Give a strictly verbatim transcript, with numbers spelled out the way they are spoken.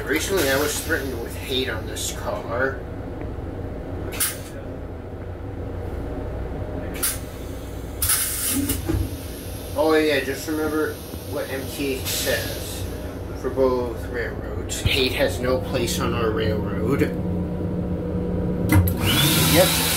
Recently I was threatened with hate on this car. Oh yeah, just remember what M T A says for both railroads. Hate has no place on our railroad. Yep.